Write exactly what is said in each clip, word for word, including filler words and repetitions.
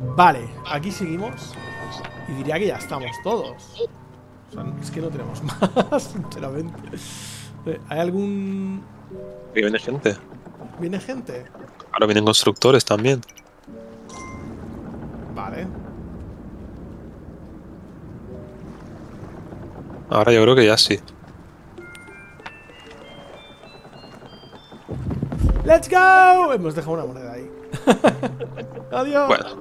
Vale, aquí seguimos. Y diría que ya estamos todos. O sea, es que no tenemos más, sinceramente. ¿Hay algún...? Aquí viene gente. ¿Viene gente? Ahora vienen constructores también. Vale. Ahora yo creo que ya sí. ¡Let's go! Hemos dejado una moneda ahí. ¡Adiós! Bueno,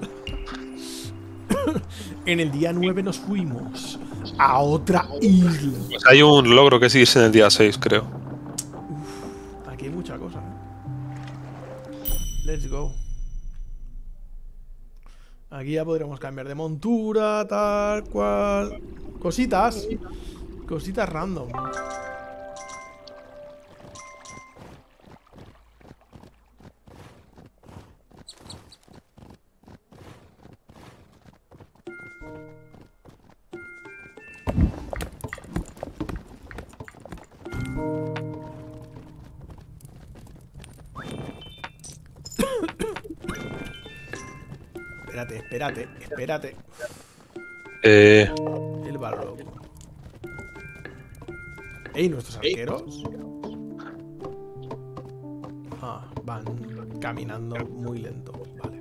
En el día nueve nos fuimos a otra isla. pues hay un logro que sigue en el día seis, creo. Uf, aquí hay mucha cosa, ¿eh? Let's go. Aquí ya podremos cambiar de montura, tal cual. Cositas. Cositas random. Espérate, espérate, espérate. Eh, El balón. ¿Ey, nuestros arqueros? Ah, van caminando muy lento. Vale.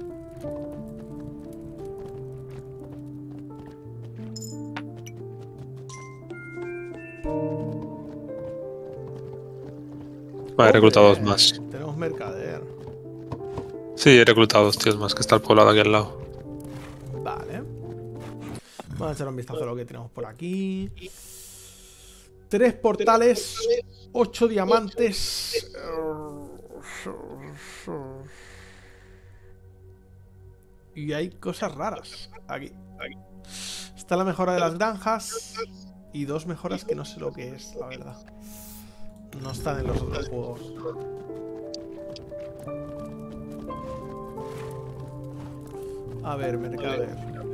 vale, he reclutado dos ¡Hombre! más. Tenemos mercader. Sí, he reclutado dos tíos más, que está el poblado aquí al lado. Vale. Vamos a echar un vistazo a lo que tenemos por aquí. Tres portales, ocho diamantes. Y hay cosas raras aquí. Está la mejora de las granjas y dos mejoras que no sé lo que es, la verdad. No están en los otros juegos. A ver, mercader.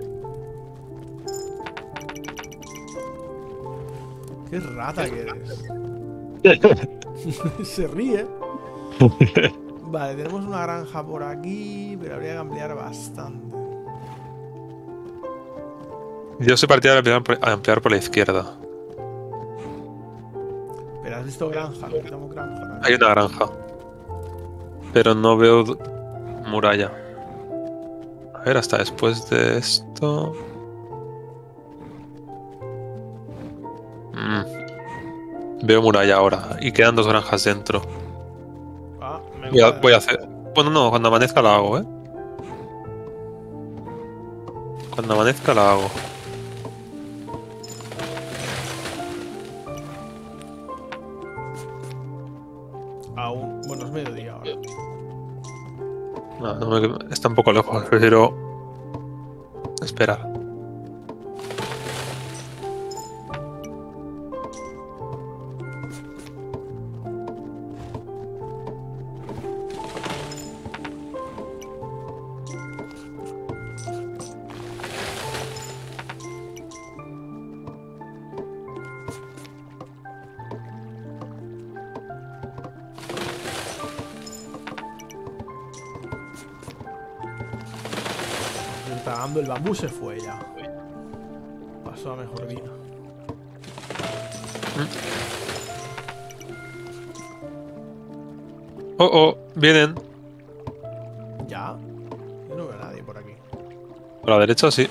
Qué rata que eres. Se ríe. Vale, tenemos una granja por aquí, pero habría que ampliar bastante. Yo soy partidario de ampliar por, ampliar por la izquierda. Pero has visto granja, necesitamos granja. ¿No? Hay una granja. Pero no veo d- muralla. A ver, hasta después de esto. Mm, Veo muralla ahora. Y quedan dos granjas dentro. Ah, me Voy a, cuadra. voy a hacer. Bueno, no, cuando amanezca la hago, ¿eh? Cuando amanezca la hago. Aún. Bueno, es mediodía ahora. No, no me- está un poco lejos. Prefiero esperar. Tragando el bambú se fue ya. Pasó a mejor vida. Oh, oh, vienen. Ya. Yo no veo a nadie por aquí. Por la derecha, sí.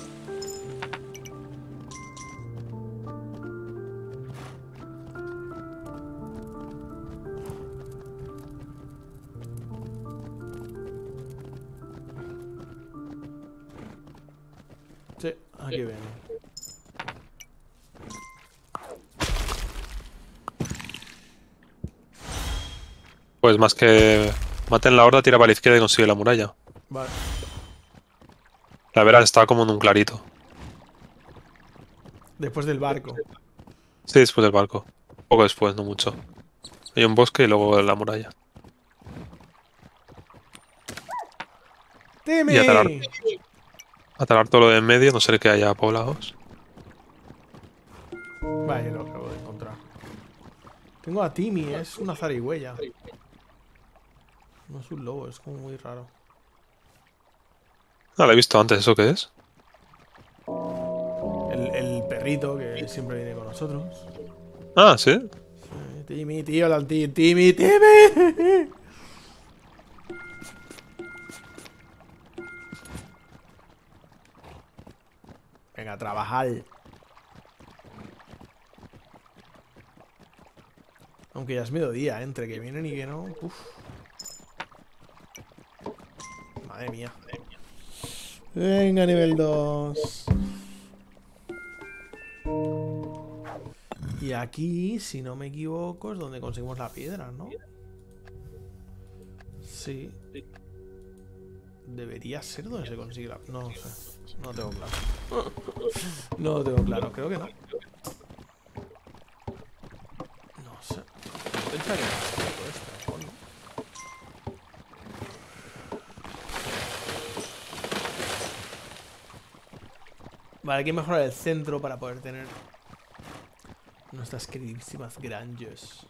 Sí, aquí ven. Pues más que maten la horda, tira para la izquierda y consigue la muralla. Vale. La vera está como en un clarito. Después del barco. Sí, después del barco. Poco después, no mucho. Hay un bosque y luego la muralla. Y atalar, ¡Timmy! atalar todo lo de en medio, no sé que haya poblados. Vale, lo acabo de encontrar. Tengo a Timmy, es una zarigüeya. No es un lobo, es como muy raro. Ah, lo he visto antes, ¿eso qué es? El, el perrito que siempre viene con nosotros. Ah, sí. Sí, Timmy, tío, la Timmy, Timmy, Timmy. Venga, a trabajar. Aunque ya es mediodía, ¿eh? Entre que vienen y que no. Uf. Madre mía. Venga, nivel dos. Y aquí, si no me equivoco, es donde conseguimos la piedra, ¿no? Sí. Debería ser donde se consigue la... No sé. No tengo claro. No lo tengo claro. Creo que no. No sé. Pensaría que es todo esto, mejor, ¿no? Vale, hay que mejorar el centro para poder tener nuestras queridísimas granjas.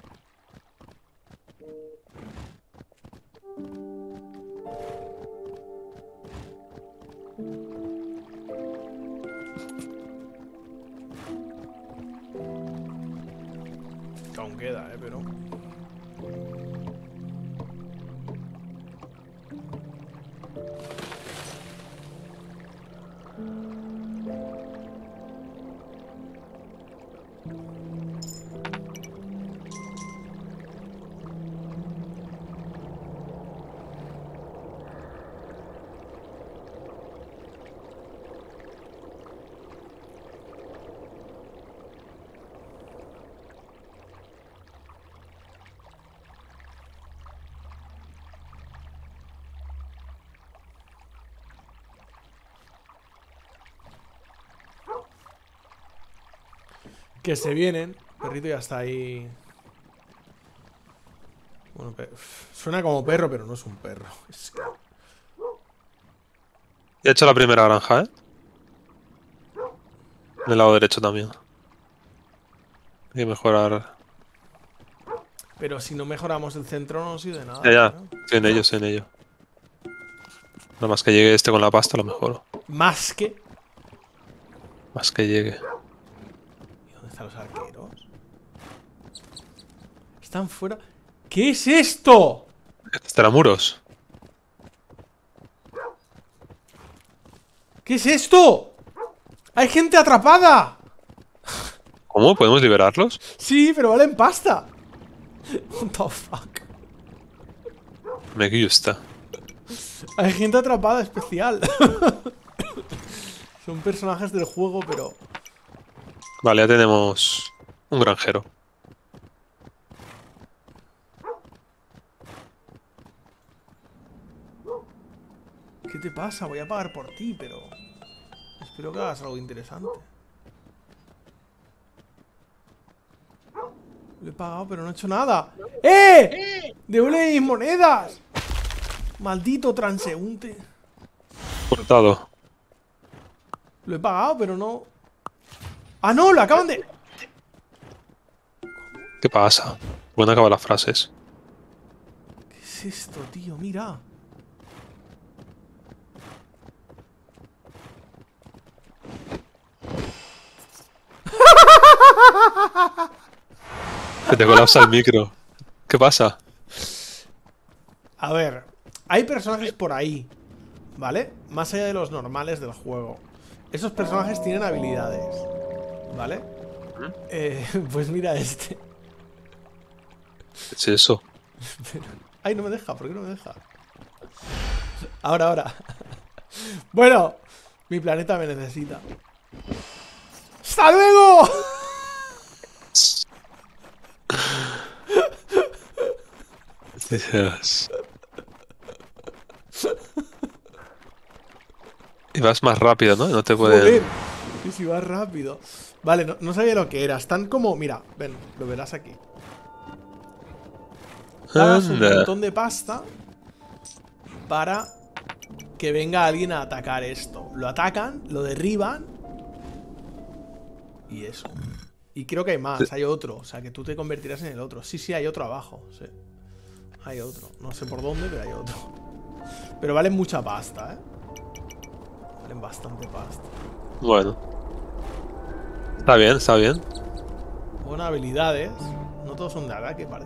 Aún queda, eh, pero... Que se vienen. El perrito ya está ahí. Bueno, suena como perro, pero no es un perro. Es que... He hecho la primera granja, ¿eh? Del lado derecho también. Hay que mejorar. Pero si no mejoramos el centro no sirve de nada. Ya, ya. ¿Eh? Estoy en ello, estoy en ello. Nada más que llegue este con la pasta, lo mejoro. Más que... Más que llegue. ¿Y dónde están los arqueros? Están fuera... ¿Qué es esto? Extramuros. ¿Qué es esto? ¡Hay gente atrapada! ¿Cómo? ¿Podemos liberarlos? Sí, pero valen pasta. What the fuck. Me gusta. Hay gente atrapada especial. Son personajes del juego, pero... Vale, ya tenemos un granjero. ¿Qué te pasa? Voy a pagar por ti, pero... Espero que hagas algo interesante. Lo he pagado, pero no he hecho nada. ¡Eh! ¡Devuelve mis monedas! Maldito transeúnte. Cortado. Lo he pagado, pero no... ¡Ah, no! ¡Lo acaban de...! ¿Qué pasa? Pueden acabar las frases. ¿Qué es esto, tío? Mira. Que te colapsa el micro. ¿Qué pasa? A ver, hay personajes por ahí, ¿vale? Más allá de los normales del juego. Esos personajes tienen habilidades, ¿vale? Eh, pues mira este. ¿Qué es eso? Pero... Ay, no me deja, ¿por qué no me deja? Ahora, ahora. Bueno, mi planeta me necesita. ¡Hasta luego! Dios. Y vas más rápido, ¿no? No te pueden... Joder. Sí, sí, va rápido. Vale, no, no sabía lo que era. Están como... Mira, ven, lo verás aquí. Pagas un Anda. montón de pasta para que venga alguien a atacar esto. Lo atacan, lo derriban y eso. Y creo que hay más, hay otro. O sea, que tú te convertirás en el otro. Sí, sí, hay otro abajo. Sí. Hay otro. No sé por dónde, pero hay otro. Pero vale mucha pasta, ¿eh? Valen bastante pasta. Bueno. Está bien, está bien. Buenas habilidades. No todos son de ataque, parece.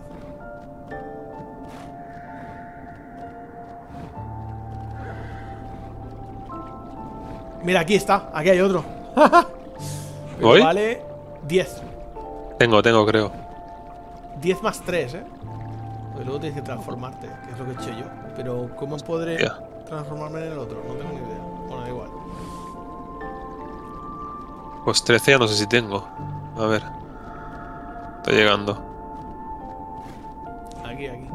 Mira, aquí está. Aquí hay otro. Pero ¿Voy? vale diez. Tengo, tengo, creo. diez más tres, ¿eh? Porque luego tienes que transformarte, que es lo que he hecho yo. Pero ¿cómo podré Ya. transformarme en el otro? No tengo ni idea. Bueno, da igual. Pues trece ya no sé si tengo. A ver. Está llegando. Aquí, aquí.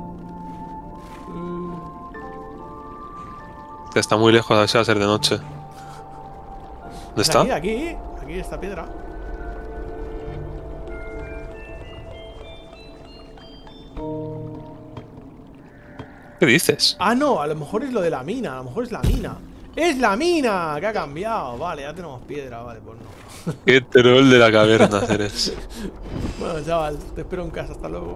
Está muy lejos, a ver si va a ser de noche. ¿Dónde está? Aquí, aquí. Aquí esta piedra. ¿Qué dices? Ah, no, a lo mejor es lo de la mina. A lo mejor es la mina. ¡Es la mina! Que ha cambiado. Vale, ya tenemos piedra. Vale, pues no. Qué troll de la caverna eres. Bueno, chaval, te espero en casa. Hasta luego.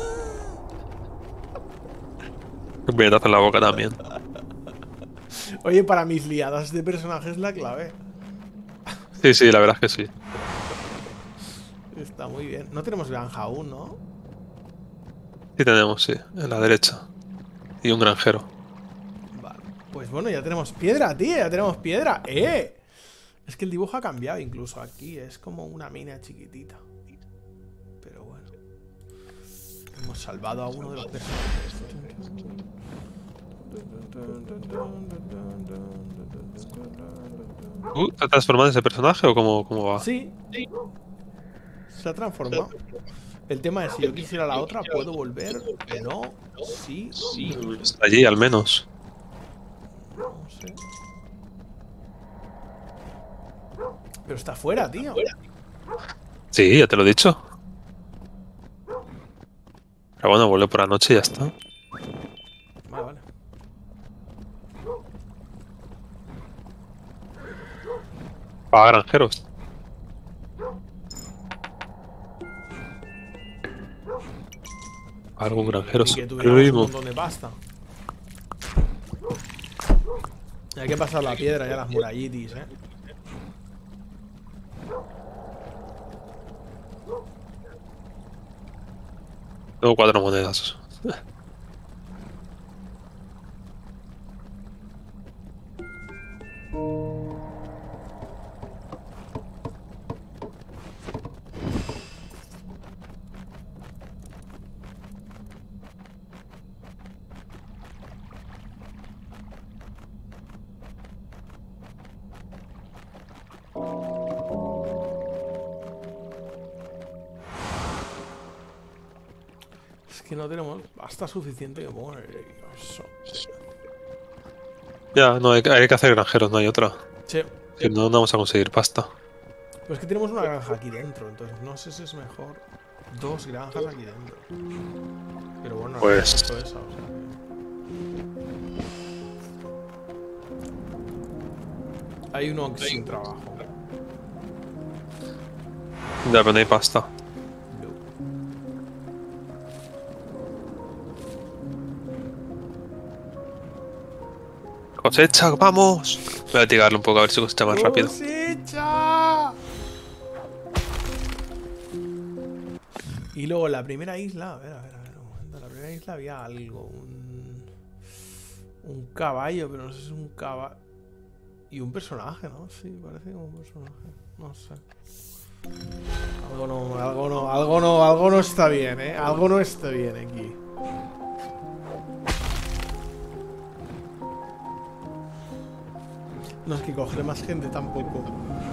Un puñetazo en la boca también. Oye, para mis liadas de personajes la clave. Sí, sí, la verdad es que sí. Está muy bien. No tenemos granja aún, ¿no? Sí tenemos, sí. En la derecha. Y un granjero. Vale. Pues bueno, ya tenemos piedra, tío. Ya tenemos piedra. ¡Eh! Es que el dibujo ha cambiado incluso aquí. Es como una mina chiquitita. Pero bueno. Hemos salvado a uno de los personajes. Uh, ¿Te has transformado en ese personaje o cómo, cómo va? Sí. Se ha transformado. El tema es, si yo quisiera la otra, ¿puedo volver? No. Sí. Sí. Está allí, al menos. No sé. Pero está fuera, tío. Sí, ya te lo he dicho. Pero bueno, vuelve por la noche y ya está. Vale, vale. Para granjeros. Algún granjero. Y que tuviéramos un montón de pasta. Hay que pasar la piedra ya, las murallitis, eh. Tengo cuatro monedas. Es que no tenemos pasta suficiente que pongo nervioso. Ya, no, hay, que- hay que hacer granjeros, no hay otra. Sí. Si no, no vamos a conseguir pasta. Pero es que tenemos una granja aquí dentro, entonces no sé si es mejor dos granjas aquí dentro. Pero bueno, no Pues- he puesto esa, o sea que... Hay uno sin trabajo. Ya, pero no hay pasta. Cosecha, vamos. Voy a tirarle un poco a ver si cosecha más rápido. ¡Cosecha! Y luego la primera isla, a ver, a ver, a ver, un momento. La primera isla había algo, un, un caballo, pero no sé si es un caballo. Y un personaje, ¿no? Sí, parece como un personaje. No sé. Algo no, algo no, algo no, algo no está bien, ¿eh? Algo no está bien aquí. No, es que coger más gente tampoco.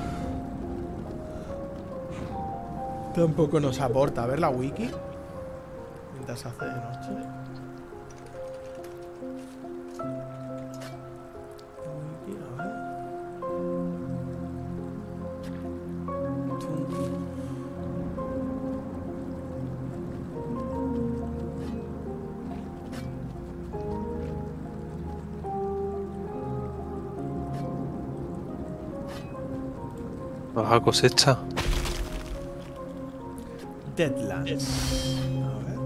Tampoco nos aporta. A ver la wiki. Mientras se hace de noche. Wiki, a ver. Baja cosecha. Deadlands. A ver.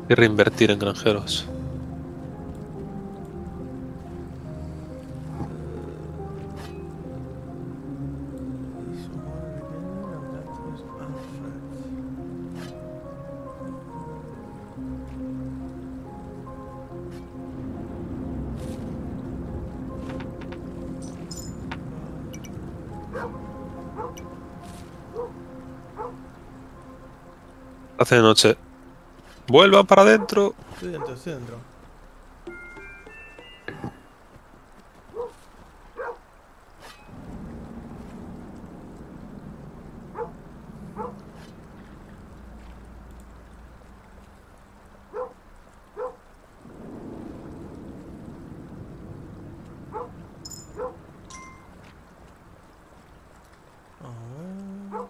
Y reinvertir en granjeros. Hace de noche. ¡Vuelvan para adentro! Estoy dentro, estoy dentro. A ver.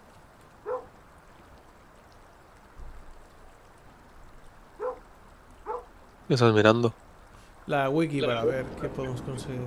¿Qué estás mirando? La wiki para ver qué podemos conseguir.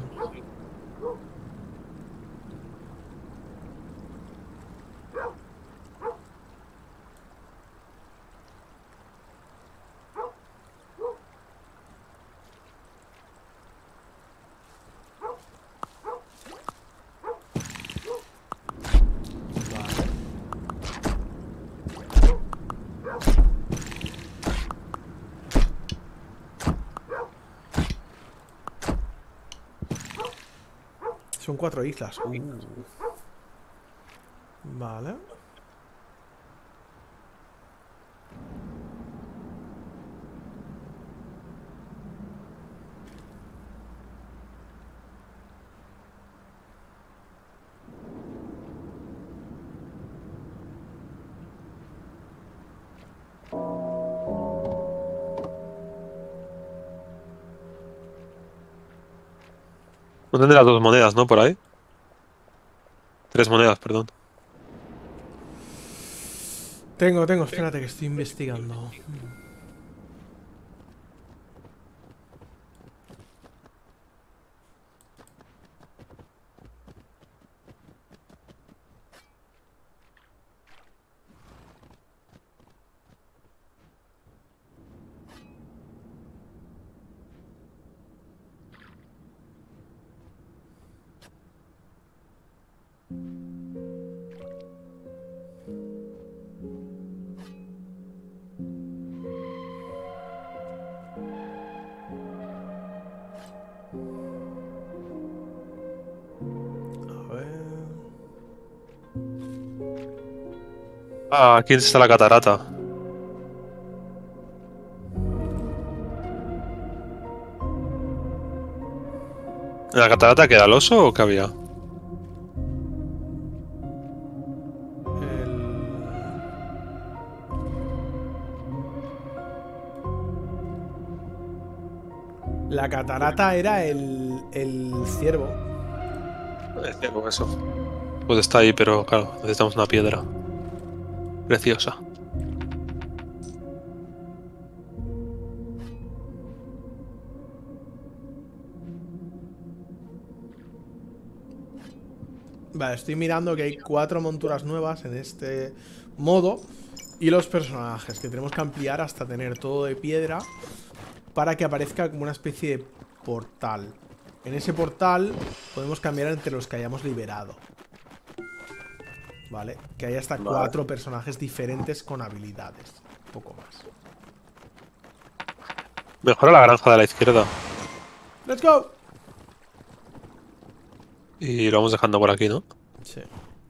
Son cuatro islas. Uh. Vale. No tendrás dos monedas, ¿no? Por ahí. Tres monedas, perdón. Tengo, tengo, espérate que estoy investigando. A ver. Ah, aquí está la catarata. ¿En la catarata queda el oso o qué había? La catarata era el, el ciervo. El ciervo, eso. Pues está ahí, pero claro, necesitamos una piedra. Preciosa. Vale, estoy mirando que hay cuatro monturas nuevas en este modo. Y los personajes, que tenemos que ampliar hasta tener todo de piedra, para que aparezca como una especie de portal. En ese portal podemos cambiar entre los que hayamos liberado. Vale, que hay hasta Vale. cuatro personajes diferentes con habilidades. Un poco más. Mejora la granja de la izquierda. ¡Let's go! Y lo vamos dejando por aquí, ¿no? Sí.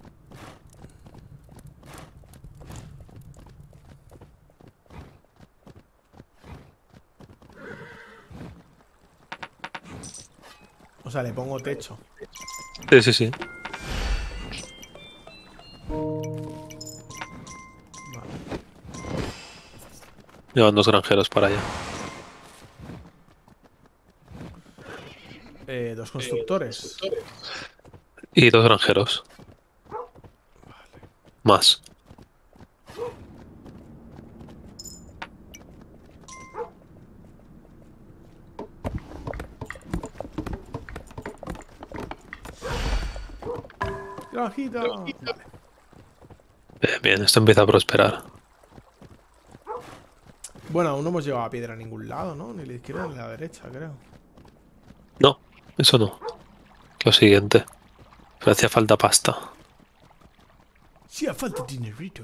O sea, le pongo techo. Sí, sí, sí. Vale. Llevan dos granjeros para allá. Eh, dos constructores. Y dos granjeros. Más. Granjita. Vale. Bien, bien, esto empieza a prosperar. Bueno, aún no hemos llevado a piedra a ningún lado, ¿no? Ni a la izquierda ni a la derecha, creo. No, eso no. Lo siguiente. Me hacía falta pasta. Sí, hace falta dinerito.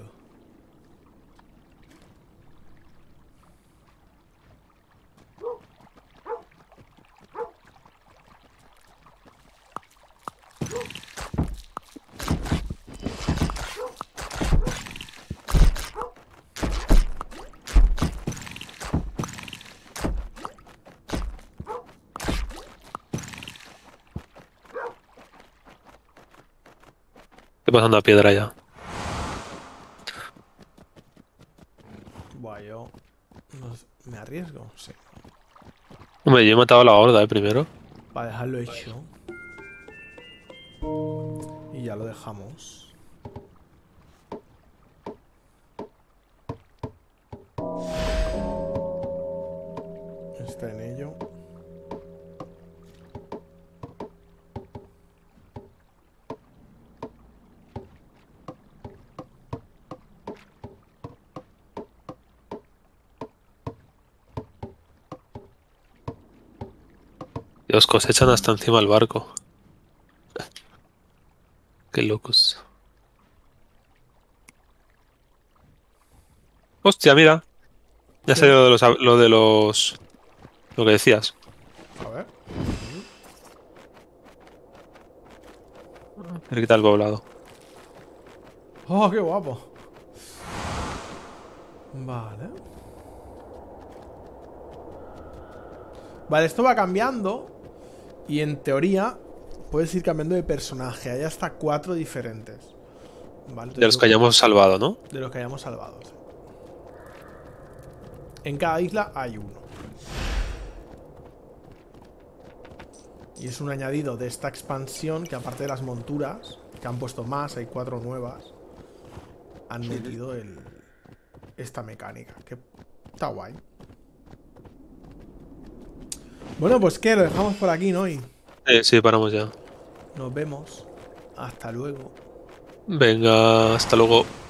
Estoy pasando a piedra ya. Buah, yo... no sé, ¿me arriesgo? Sí. Hombre, yo he matado a la horda, eh, primero. Para dejarlo hecho. Y ya lo dejamos. Está en ello. Dios, cosechan hasta encima del barco. Qué locos. Hostia, mira. Ya sé ¿Qué? lo de los... Lo de los... Lo que decías. A ver. Cerquita del poblado. ¡Oh, qué guapo! Vale. Vale, esto va cambiando. Y en teoría puedes ir cambiando de personaje. Hay hasta cuatro diferentes. Vale, De los yo- que hayamos salvado, ¿no? de los que hayamos salvado. Sí. En cada isla hay uno. Y es un añadido de esta expansión que, aparte de las monturas, que han puesto más, hay cuatro nuevas, han metido el, esta mecánica, que está guay. Bueno, pues qué, lo dejamos por aquí, ¿no? Y Eh, sí, paramos ya. nos vemos. Hasta luego. Venga, hasta luego.